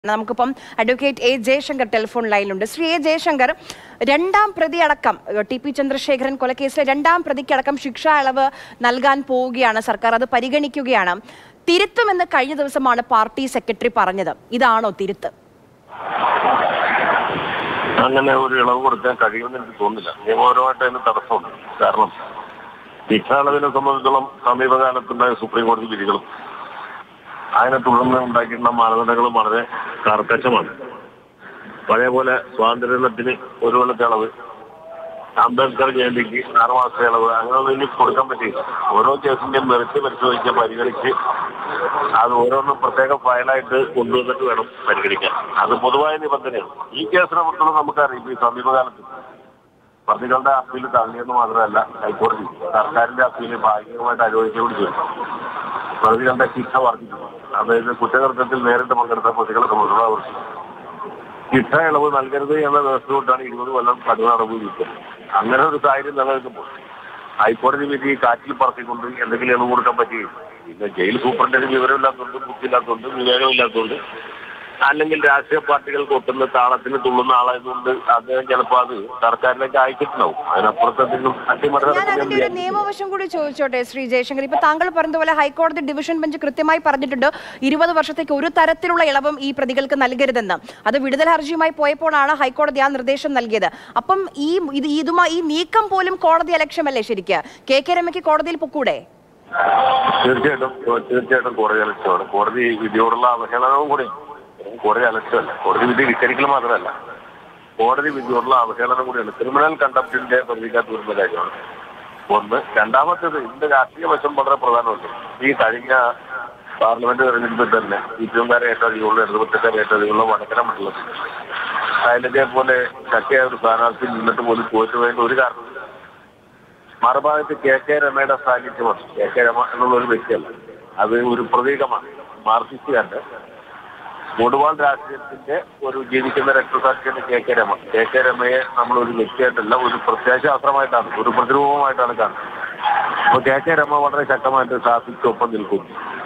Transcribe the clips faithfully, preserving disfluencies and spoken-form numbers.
നമുക്കിപ്പം advocate A Jayashankar telephone ലൈനിലുണ്ട്. Shri A Jayashankar, രണ്ടാം പ്രതി അടക്കം ടി പി ചന്ദ്രശേഖരൻ കൊലക്കേസിലെ രണ്ടാം പ്രതിക്കടക്കം ശിക്ഷാ ഇളവ് നൽകാൻ പോവുകയാണ് സർക്കാർ. അത് പരിഗണിക്കുകയാണ്. തിരുത്തുമെന്ന് കഴിഞ്ഞ ദിവസമാണ് പാർട്ടി സെക്രട്ടറി പറഞ്ഞത്. ഇതാണോ തിരുത്ത്? അങ്ങനെ ഒരു ഇളവ് കൊടുക്കാൻ കഴിയുമെന്ന് എനിക്ക് തോന്നുന്നില്ല. നിയമപരമായിട്ട് അതിന് തടസ്സമുണ്ട്. കാരണം ശിക്ഷാ ഇളവിനെ സംബന്ധിച്ചോളം സമീപകാലത്തുണ്ടായ സുപ്രീം കോടതി വിധികളും അതിനെ തുടർന്ന് ഉണ്ടാക്കിയിട്ടുള്ള മാനദണ്ഡങ്ങളും വളരെ കർക്കശമാണ്. പഴയ പോലെ സ്വാതന്ത്ര്യദിനത്തിന് ഒരു കൊല്ലത്തെ ഇളവ്, അംബേദ്കർ ജയന്തിക്ക് ആറ് മാസത്തെ ഇളവ്, അങ്ങനെയൊന്നും ഇനി കൊടുക്കാൻ പറ്റില്ല. ഓരോ കേസിന്റെയും മെറിറ്റ് പരിശോധിച്ച് പരിഗണിച്ച് അത് ഓരോന്നും പ്രത്യേക ഫയലായിട്ട് കൊണ്ടുവന്നിട്ട് വേണം പരിഗണിക്കാൻ. അത് പൊതുവായ നിബന്ധനയാണ്. ഈ കേസിനെ കുറിച്ചുള്ള നമുക്കറിയാം. ഈ സമീപകാലത്ത് പ്രതികളുടെ അപ്പീൽ തള്ളിയെന്ന് മാത്രമല്ല, ഹൈക്കോടതി സർക്കാരിന്റെ അപ്പീൽ ഭാഗികമായിട്ട് അനുവദിച്ചുകൂടി ചെയ്തു. പ്രതികളുടെ ശിക്ഷ വർദ്ധിച്ചു. അതായത് കുറ്റകൃത്യത്തിൽ നേരിട്ട് പങ്കെടുത്ത പ്രതികളെ സംബന്ധിച്ചുള്ള അവർ ശിക്ഷ ഇളവ് നൽകരുത് എന്ന വ്യവസ്ഥയോട്ടാണ് ഇരുപത് കൊല്ലം കഠിന അടവ് വിധിച്ചത്. അങ്ങനെ ഒരു സാഹചര്യം നിലനിൽക്കുമ്പോൾ ഹൈക്കോടതി വിധി കാറ്റിൽ പറത്തിക്കൊണ്ട് എന്തെങ്കിലും ഇളവ് കൊടുക്കാൻ പറ്റുകയും പിന്നെ ജയിൽ സൂപ്രണ്ടിന് വിവരമില്ലാത്തതുകൊണ്ട്, ബുദ്ധിയില്ലാത്തതുകൊണ്ട്, വിവേകമില്ലാത്തതുകൊണ്ട്, അല്ലെങ്കിൽ രാഷ്ട്രീയ പാർട്ടികൾക്ക് ഒട്ടുന്ന താളത്തിന് തുള്ളുന്ന ആളായതുകൊണ്ട് അദ്ദേഹം ചിലപ്പോൾ അത് സർക്കാരിലേക്ക് അയച്ചിട്ടുണ്ടാവും. അതിനപ്പുറത്ത് അതിന്റെ ഒരു നിയമവശം കൂടി ചോദിച്ചോട്ടെ ശ്രീ ജയശങ്കർ. ഇപ്പൊ താങ്കൾ പറഞ്ഞതുപോലെ ഹൈക്കോടതി ഡിവിഷൻ ബെഞ്ച് കൃത്യമായി പറഞ്ഞിട്ടുണ്ട് ഇരുപത് വർഷത്തേക്ക് ഒരു തരത്തിലുള്ള ഇളവും ഈ പ്രതികൾക്ക് നൽകരുതെന്ന്. അത് വിടുതൽ ഹർജിയുമായി പോയപ്പോഴാണ് ഹൈക്കോടതി ആ നിർദ്ദേശം നൽകിയത്. അപ്പം ഈ ഇത് ഇതുമായി ഈ നീക്കം പോലും കോടതി അലക്ഷ്യമല്ലേ ശരിക്ക്? കെ കെ രമയ്ക്ക് കോടതിയിൽ പൊക്കൂടെ? തീർച്ചയായിട്ടും തീർച്ചയായിട്ടും കോടതി അലക്ഷ്യമാണ്. കോടതി വിധിയോടുള്ള അവഹേളനവും കൂടി കോടതി അലക്ഷ്യമല്ല. കോടതി വിധി വിസ്തരിക്കൽ മാത്രമല്ല, കോടതി വിധിയോടുള്ള അവഹേളനം കൂടിയാണ്. ക്രിമിനൽ കണ്ടപ്റ്റിന്റെ പ്രതിക്കാത്ത വരുന്ന കാര്യമാണ് ഒന്ന്. രണ്ടാമത്തേത് ഇതിന്റെ രാഷ്ട്രീയ വശം വളരെ പ്രധാനമുണ്ട്. ഈ കഴിഞ്ഞ പാർലമെന്റ് തെരഞ്ഞെടുപ്പിൽ തന്നെ സിപിഎംകാരെ ഏറ്റധികമുള്ള ഇടതുപക്ഷക്കാരെ ഏറ്റധികമുള്ള വടക്കര മണ്ഡലത്തിൽ അതിനെ പോലെ ശക്തിയായ ഒരു സ്ഥാനാർത്ഥി നിന്നിട്ട് പോലും തോറ്റുപോയതിന്റെ ഒരു കാരണം മറുഭാഗത്ത് കെ കെ രമയുടെ സാന്നിധ്യമാണ്. കെ കെ രമ എന്നുള്ള ഒരു വ്യക്തിയല്ല, അത് ഒരു പ്രതീകമാണ്. മാർക്സിസ്റ്റുകാരുടെ കൊടുവാൾ രാഷ്ട്രീയത്തിന്റെ ഒരു ജീവിക്കുന്ന രക്തസാക്ഷിയാണ് K K Rema. K K രമയെ നമ്മൾ ഒരു വ്യക്തിയായിട്ടല്ല, ഒരു പ്രത്യയശാസ്ത്രമായിട്ടാണ്, ഒരു പ്രതിരൂപമായിട്ടാണ് കാണുന്നത്. അപ്പൊ കെ കെ രമ വളരെ ശക്തമായിട്ട് ഷാഫിക്കൊപ്പം നിൽക്കുന്നു.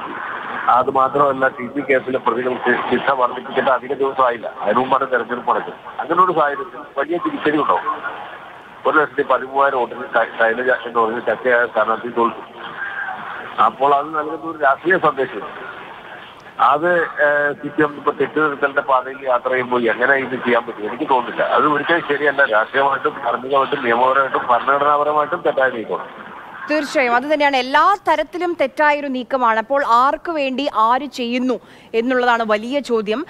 അത് മാത്രമല്ല, ടി പി കേസിലെ പ്രതികൾക്ക് ശിക്ഷ വർദ്ധിപ്പിക്കേണ്ട അധിക ദിവസമായില്ല. അതിനു മുമ്പാണ് തെരഞ്ഞെടുപ്പ് നടക്കുന്നത്. അങ്ങനെ ഒരു സാഹചര്യത്തിൽ വലിയ തിരിച്ചടിയുണ്ടാവും. ഒരു ലക്ഷത്തി പതിമൂവായിരം വോട്ടിന് ശൈലജ എന്ന് പറഞ്ഞ് ശക്തിയായ സ്ഥാനാർത്ഥി തോൽക്കും. അപ്പോൾ അത് നൽകുന്ന ഒരു രാഷ്ട്രീയ സന്ദേശം. അത് സി പി എം ഇപ്പൊ തെറ്റുനിർത്തലിന്റെ പാതയിൽ യാത്ര ചെയ്യുമ്പോൾ എങ്ങനെ ഇത് ചെയ്യാൻ പറ്റും? എനിക്ക് തോന്നുന്നില്ല. അത് ഒരിക്കലും ശരിയല്ല. രാഷ്ട്രീയമായിട്ടും ധാർമ്മികമായിട്ടും നിയമപരമായിട്ടും ഭരണഘടനാപരമായിട്ടും തെറ്റായ നീക്കമാണ്. തീർച്ചയായും അത് തന്നെയാണ്. എല്ലാ തരത്തിലും തെറ്റായൊരു നീക്കമാണ്. അപ്പോൾ ആർക്ക് വേണ്ടി ആര് ചെയ്യുന്നു എന്നുള്ളതാണ് വലിയ ചോദ്യം.